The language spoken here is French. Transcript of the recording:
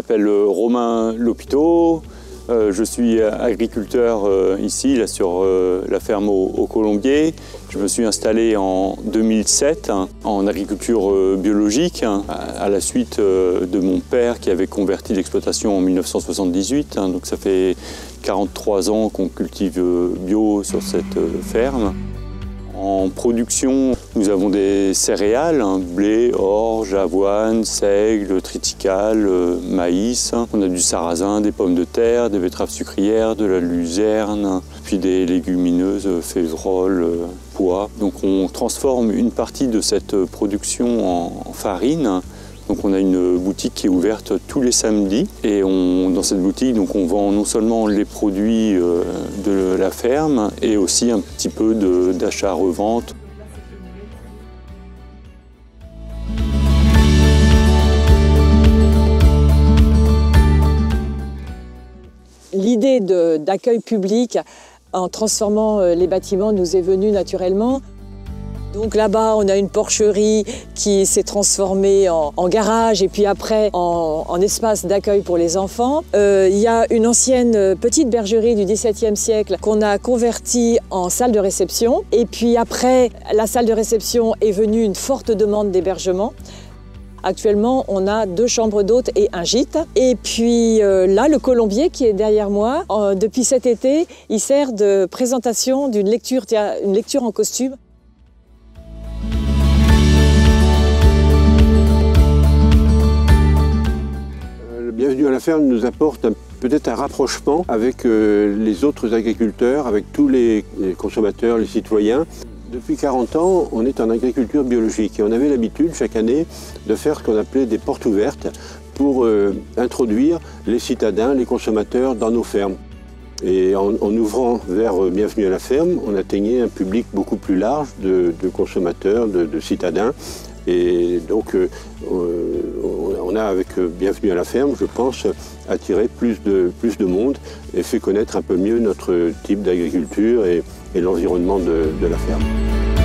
m'appelle Romain Lopiteau. Je suis agriculteur ici, là, sur la ferme au Colombier. Je me suis installé en 2007 en agriculture biologique à la suite de mon père qui avait converti l'exploitation en 1978. Donc ça fait 43 ans qu'on cultive bio sur cette ferme. En production, nous avons des céréales, blé, orge, avoine, seigle, triticale, maïs. On a du sarrasin, des pommes de terre, des betteraves sucrières, de la luzerne, puis des légumineuses, févrole, pois. Donc on transforme une partie de cette production en farine. Donc on a une boutique qui est ouverte tous les samedis et dans cette boutique donc on vend non seulement les produits de la ferme et aussi un petit peu d'achat-revente. L'idée d'accueil public en transformant les bâtiments nous est venue naturellement. Donc là-bas, on a une porcherie qui s'est transformée en garage et puis après en espace d'accueil pour les enfants. Il y a une ancienne petite bergerie du XVIIe siècle qu'on a convertie en salle de réception. Et puis après, la salle de réception est venue une forte demande d'hébergement. Actuellement, on a 2 chambres d'hôtes et un gîte. Et puis là, le Colombier qui est derrière moi, depuis cet été, il sert de présentation d'une lecture en costume. Bienvenue à la ferme nous apporte peut-être un rapprochement avec les autres agriculteurs, avec tous les consommateurs, les citoyens. Depuis 40 ans, on est en agriculture biologique et on avait l'habitude chaque année de faire ce qu'on appelait des portes ouvertes pour introduire les citadins, les consommateurs dans nos fermes. Et en ouvrant vers Bienvenue à la ferme, on atteignait un public beaucoup plus large de consommateurs, de citadins. Et donc, on a avec Bienvenue à la ferme, je pense, attiré plus de monde et fait connaître un peu mieux notre type d'agriculture et l'environnement de la ferme.